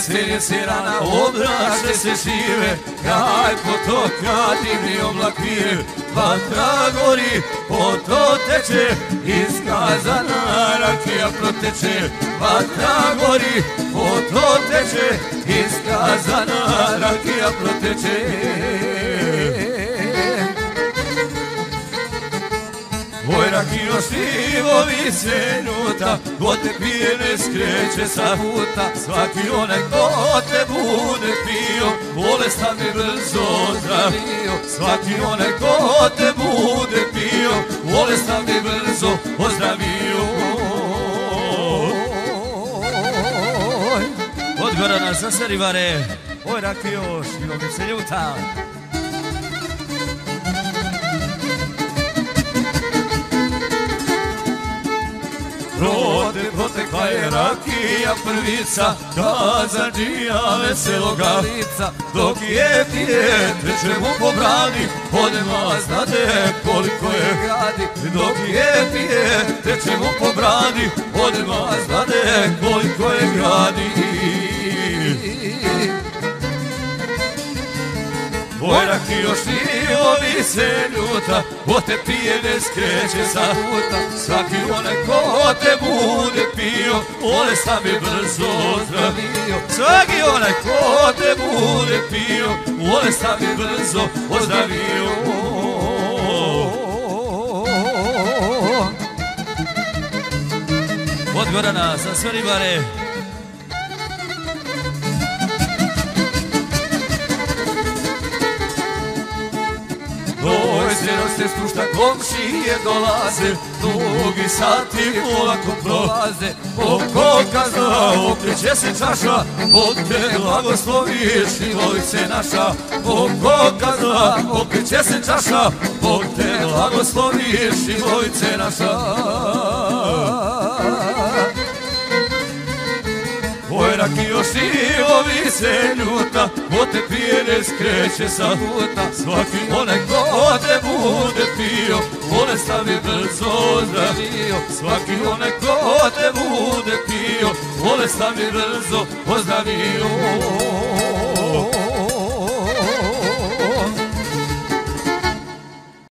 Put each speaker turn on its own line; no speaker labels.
Jesen se rana, obraše se žive, kraj potoka, divni oblak vire. Vatra gori, poto teče, iskazana rakija proteče. Vatra gori, poto teče, iskazana rakija proteče. Oj rakijo šljivovi se ljuta, ko te pije ne skreće sa puta. Svaki onaj ko te bude pio, bolestan bi brzo ozdravio. Svaki onaj ko te bude pio, bolestan bi brzo ozdravio. Od Gorana za Sarivare, oj rakijo šljivovi se ljuta. Protekla je rakija prvica, Kazandžija veseloga lica. Dok je pije, teče mu po bradi, odema znade koliko je gradi. Dok je pije, teče mu po bradi, odema znade koliko je gradi. Oj rakijo šljivovi se ljuta, ko te pije ne skreće sa puta. Svaki onaj ko te bude pio, bolestan bi brzo ozdravio. Svaki onaj ko te bude pio, bolestan bi brzo ozdravio. Od Gorana za sve ribare. Oj, zelo se spušta, komšije dolaze, dugi sati polako prolaze. Oko kazna, okreće se čaša, Bog te blagoslovi, Šljivovice naša. Oko kazna, okreće se čaša, Bog te blagoslovi, Šljivovice naša. Oj rakijo šljivovi se ljuta, ko te pije ne skreće sa puta. Svaki onaj ko te bude pio, bolestan bi brzo ozdravio. Svaki onaj ko te bude pio, bolestan bi brzo ozdravio.